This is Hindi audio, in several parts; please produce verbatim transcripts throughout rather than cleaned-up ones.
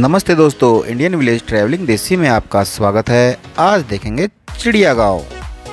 नमस्ते दोस्तों, इंडियन विलेज ट्रैवलिंग देसी में आपका स्वागत है। आज देखेंगे चिड़िया गांव।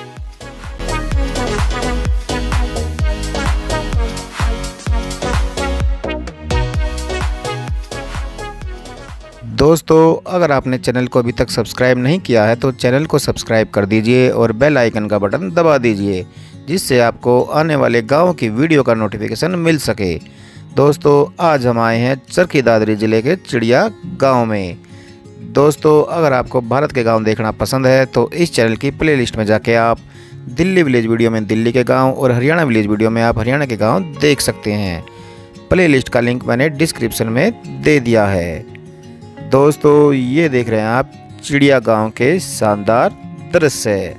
दोस्तों, अगर आपने चैनल को अभी तक सब्सक्राइब नहीं किया है तो चैनल को सब्सक्राइब कर दीजिए और बेल आइकन का बटन दबा दीजिए, जिससे आपको आने वाले गाँव की वीडियो का नोटिफिकेशन मिल सके। दोस्तों, आज हम आए हैं चरखी दादरी ज़िले के चिड़िया गांव में। दोस्तों, अगर आपको भारत के गांव देखना पसंद है तो इस चैनल की प्लेलिस्ट में जाके आप दिल्ली विलेज वीडियो में दिल्ली के गांव और हरियाणा विलेज वीडियो में आप हरियाणा के गांव देख सकते हैं। प्लेलिस्ट का लिंक मैंने डिस्क्रिप्शन में दे दिया है। दोस्तों, ये देख रहे हैं आप चिड़िया गाँव के शानदार दृश्य।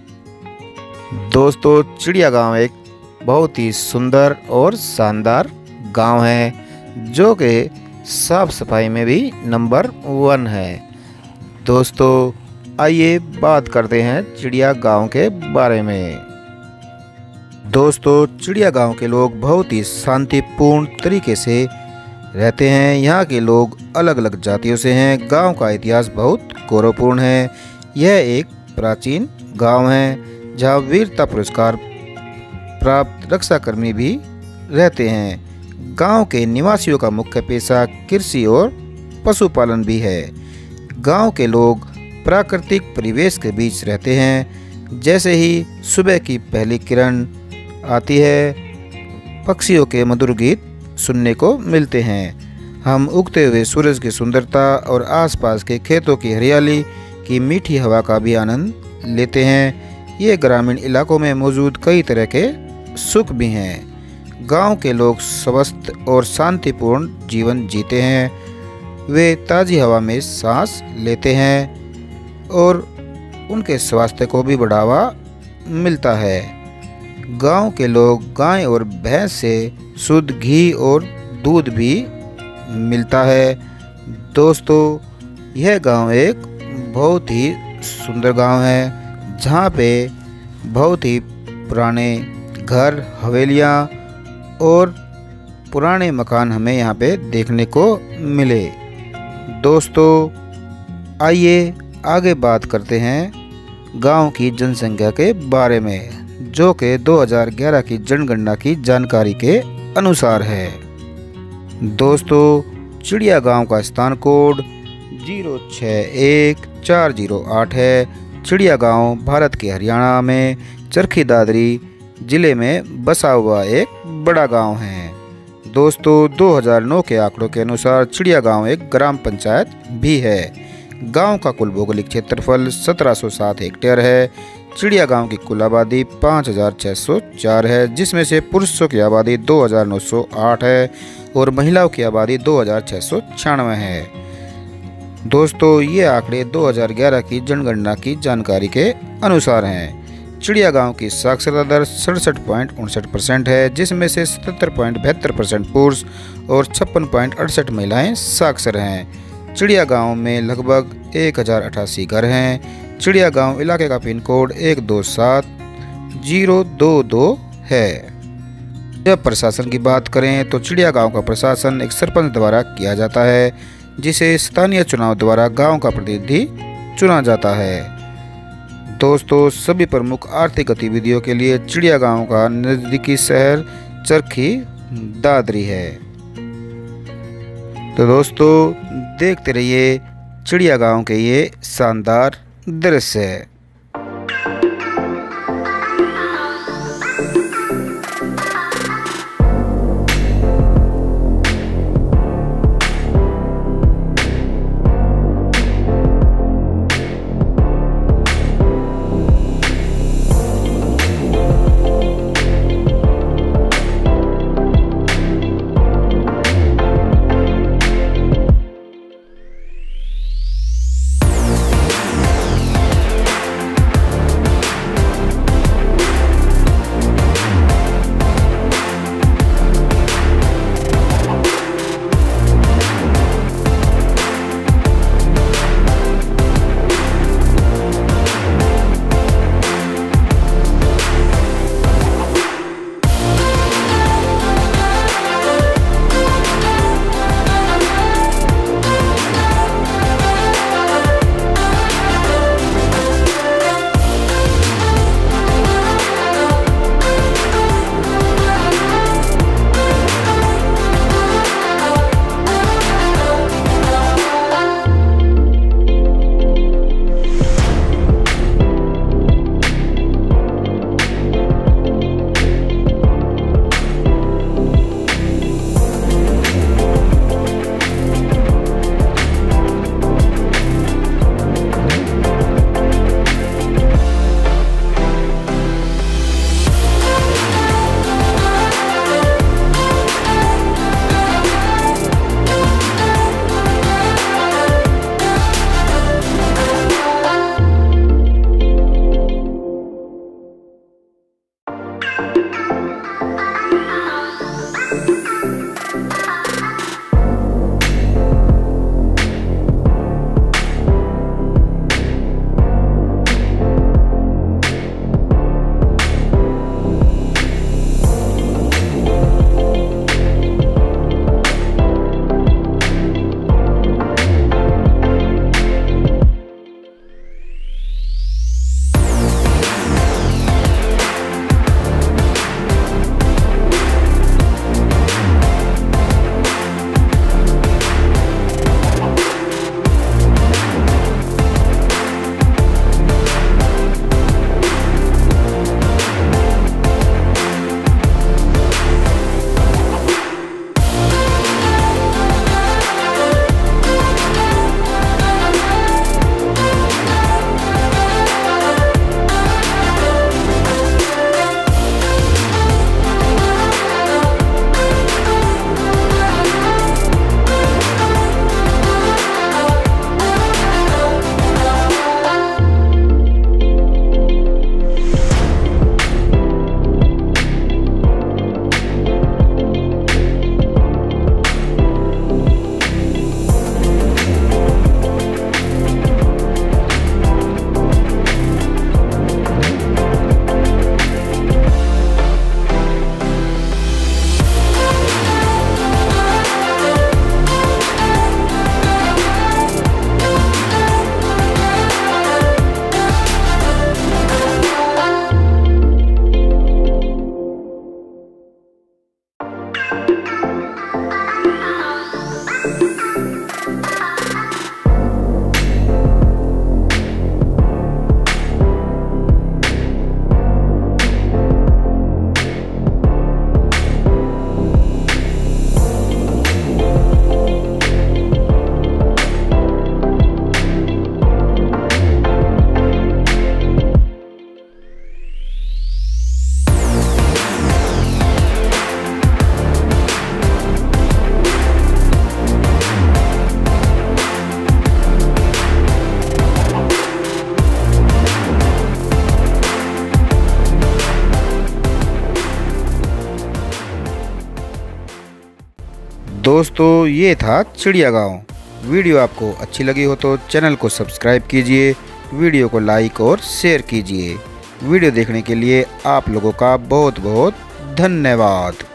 दोस्तों, चिड़िया गाँव एक बहुत ही सुंदर और शानदार गांव है, जो कि साफ सफाई में भी नंबर वन है। दोस्तों, आइए बात करते हैं चिड़िया गांव के बारे में। दोस्तों, चिड़िया गांव के लोग बहुत ही शांतिपूर्ण तरीके से रहते हैं। यहाँ के लोग अलग अलग जातियों से हैं। गांव का इतिहास बहुत गौरवपूर्ण है। यह एक प्राचीन गांव है जहाँ वीरता पुरस्कार प्राप्त रक्षाकर्मी भी रहते हैं। गांव के निवासियों का मुख्य पेशा कृषि और पशुपालन भी है। गांव के लोग प्राकृतिक परिवेश के बीच रहते हैं। जैसे ही सुबह की पहली किरण आती है, पक्षियों के मधुर गीत सुनने को मिलते हैं। हम उगते हुए सूरज की सुंदरता और आसपास के खेतों की हरियाली की मीठी हवा का भी आनंद लेते हैं। ये ग्रामीण इलाकों में मौजूद कई तरह के सुख भी हैं। गांव के लोग स्वस्थ और शांतिपूर्ण जीवन जीते हैं। वे ताज़ी हवा में सांस लेते हैं और उनके स्वास्थ्य को भी बढ़ावा मिलता है। गांव के लोग गाय और भैंस से शुद्ध घी और दूध भी मिलता है। दोस्तों, यह गांव एक बहुत ही सुंदर गांव है, जहां पे बहुत ही पुराने घर, हवेलियां और पुराने मकान हमें यहाँ पे देखने को मिले। दोस्तों, आइए आगे बात करते हैं गांव की जनसंख्या के बारे में, जो कि दो हज़ार ग्यारह की जनगणना की जानकारी के अनुसार है। दोस्तों, चिड़िया गांव का स्थान कोड जीरो छः एक चार जीरो आठ है। चिड़िया गांव भारत के हरियाणा में चरखी दादरी ज़िले में बसा हुआ एक बड़ा गांव है। दोस्तों, दो हज़ार नौ के आंकड़ों के अनुसार चिड़िया गांव एक ग्राम पंचायत भी है। गांव का कुल भौगोलिक क्षेत्रफल सत्रह सौ सात हेक्टेयर है। चिड़िया गांव की कुल आबादी पाँच हज़ार छः सौ चार है, जिसमें से पुरुषों की आबादी दो हज़ार नौ सौ आठ है और महिलाओं की आबादी दो हज़ार छः सौ छियानवे है। दोस्तों, ये आंकड़े दो हज़ार ग्यारह की जनगणना की जानकारी के अनुसार हैं। चिड़िया गांव की साक्षरता दर सड़सठ पॉइंट उनसठ परसेंट है, जिसमें से सतहत्तर पॉइंट बहत्तर परसेंट पुरुष और छप्पन पॉइंट अड़सठ महिलाएं साक्षर हैं। चिड़िया गांव में लगभग एक हज़ार अठासी घर हैं। चिड़िया गांव इलाके का पिन कोड एक दो सात जीरो दो दो है। जब प्रशासन की बात करें तो चिड़िया गांव का प्रशासन एक सरपंच द्वारा किया जाता है, जिसे स्थानीय चुनाव द्वारा गांव का प्रतिनिधि चुना जाता है। दोस्तों, सभी प्रमुख आर्थिक गतिविधियों के लिए चिड़िया गांव का नज़दीकी शहर चरखी दादरी है। तो दोस्तों, देखते रहिए चिड़िया गांव के ये शानदार दृश्य। दोस्तों ये था चिड़िया गांव। वीडियो आपको अच्छी लगी हो तो चैनल को सब्सक्राइब कीजिए, वीडियो को लाइक और शेयर कीजिए। वीडियो देखने के लिए आप लोगों का बहुत बहुत धन्यवाद।